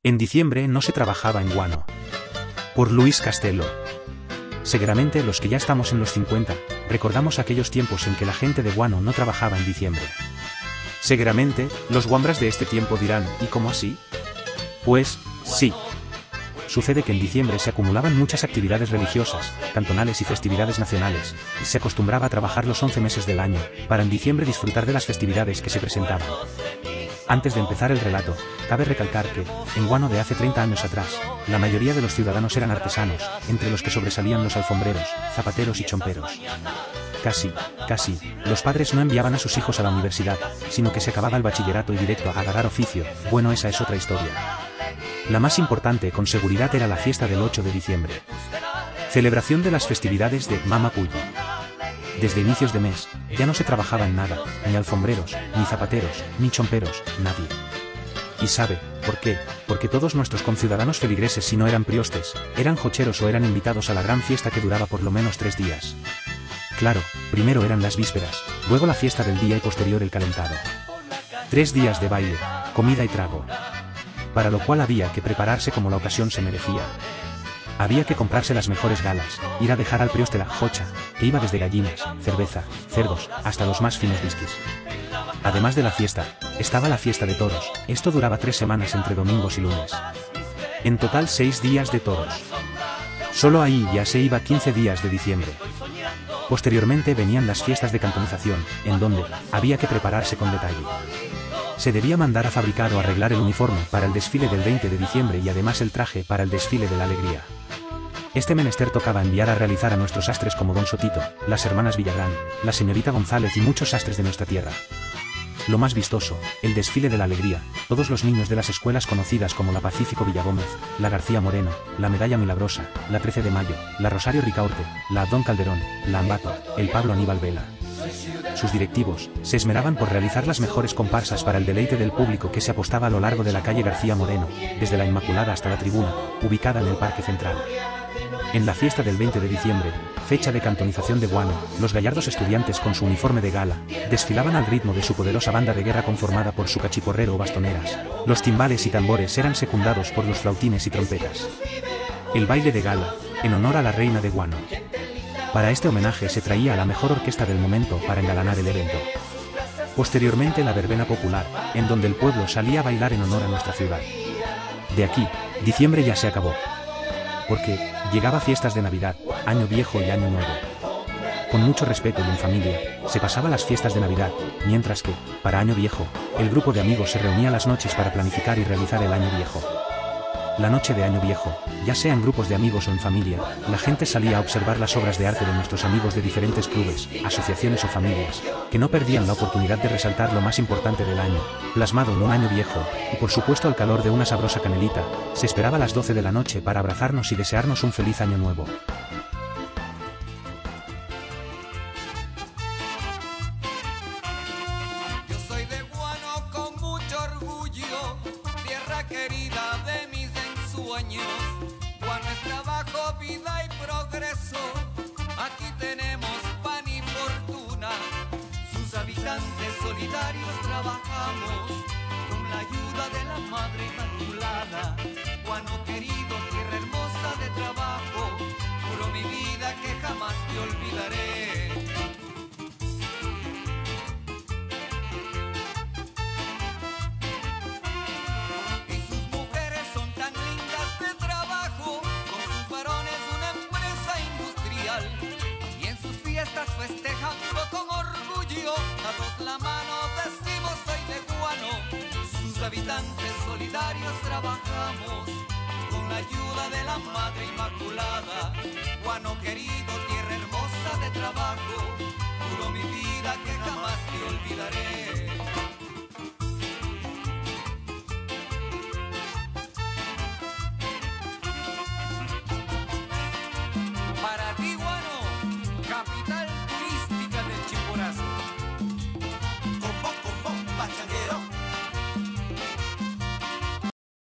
En diciembre no se trabajaba en Guano. Por Luis Castelo. Seguramente los que ya estamos en los 50, recordamos aquellos tiempos en que la gente de Guano no trabajaba en diciembre. Seguramente, los guambras de este tiempo dirán, ¿y cómo así? Pues, sí. Sucede que en diciembre se acumulaban muchas actividades religiosas, cantonales y festividades nacionales, y se acostumbraba a trabajar los 11 meses del año, para en diciembre disfrutar de las festividades que se presentaban. Antes de empezar el relato, cabe recalcar que, en Guano de hace 30 años atrás, la mayoría de los ciudadanos eran artesanos, entre los que sobresalían los alfombreros, zapateros y chomperos. Casi, los padres no enviaban a sus hijos a la universidad, sino que se acababa el bachillerato y directo a agarrar oficio. Bueno, esa es otra historia. La más importante con seguridad era la fiesta del 8 de diciembre. Celebración de las festividades de Mama Puyi. Desde inicios de mes, ya no se trabajaba en nada, ni alfombreros, ni zapateros, ni chomperos, nadie. ¿Y sabe por qué? Porque todos nuestros conciudadanos feligreses, si no eran priostes, eran jocheros o eran invitados a la gran fiesta que duraba por lo menos 3 días. Claro, primero eran las vísperas, luego la fiesta del día y posterior el calentado. 3 días de baile, comida y trago. Para lo cual había que prepararse como la ocasión se merecía. Había que comprarse las mejores galas, ir a dejar al prioste la jocha, que iba desde gallinas, cerveza, cerdos, hasta los más finos whiskies. Además de la fiesta, estaba la fiesta de toros. Esto duraba 3 semanas entre domingos y lunes. En total 6 días de toros. Solo ahí ya se iba 15 días de diciembre. Posteriormente venían las fiestas de cantonización, en donde había que prepararse con detalle. Se debía mandar a fabricar o arreglar el uniforme para el desfile del 20 de diciembre y además el traje para el desfile de la alegría. Este menester tocaba enviar a realizar a nuestros sastres como Don Sotito, las hermanas Villagrán, la señorita González y muchos sastres de nuestra tierra. Lo más vistoso, el desfile de la alegría, todos los niños de las escuelas conocidas como la Pacífico Villagómez, la García Moreno, la Medalla Milagrosa, la 13 de Mayo, la Rosario Ricaurte, la Abdón Calderón, la Ambato, el Pablo Aníbal Vela. Sus directivos se esmeraban por realizar las mejores comparsas para el deleite del público que se apostaba a lo largo de la calle García Moreno, desde la Inmaculada hasta la tribuna, ubicada en el Parque Central. En la fiesta del 20 de diciembre, fecha de cantonización de Guano, los gallardos estudiantes con su uniforme de gala, desfilaban al ritmo de su poderosa banda de guerra conformada por su cachiporrero o bastoneras. Los timbales y tambores eran secundados por los flautines y trompetas. El baile de gala, en honor a la reina de Guano. Para este homenaje se traía a la mejor orquesta del momento para engalanar el evento. Posteriormente la verbena popular, en donde el pueblo salía a bailar en honor a nuestra ciudad. De aquí, diciembre ya se acabó. Porque llegaba fiestas de Navidad, Año Viejo y Año Nuevo. Con mucho respeto y en familia, se pasaba las fiestas de Navidad, mientras que, para Año Viejo, el grupo de amigos se reunía las noches para planificar y realizar el Año Viejo. La noche de Año Viejo, ya sea en grupos de amigos o en familia, la gente salía a observar las obras de arte de nuestros amigos de diferentes clubes, asociaciones o familias, que no perdían la oportunidad de resaltar lo más importante del año, plasmado en un año viejo, y por supuesto al calor de una sabrosa canelita. Se esperaba a las 12 de la noche para abrazarnos y desearnos un feliz año nuevo. Yo soy de Guano con mucho orgullo, tierra querida de mis ensueños. Guano es trabajo, vida y progreso. Aquí tenemos pan y fortuna. Sus habitantes solidarios trabajamos con la ayuda de la Madre Inmaculada. Guano querido, tierra hermosa de trabajo, juro mi vida que jamás te olvidaré. Y sus mujeres son tan lindas de trabajo, con sus varones una empresa industrial. Y en sus fiestas festejando con orgullo, dados la mano decimos soy de Guano. Sus habitantes solidarios trabajamos con la ayuda de la Madre Inmaculada. Guano querido, tierra hermosa de trabajo.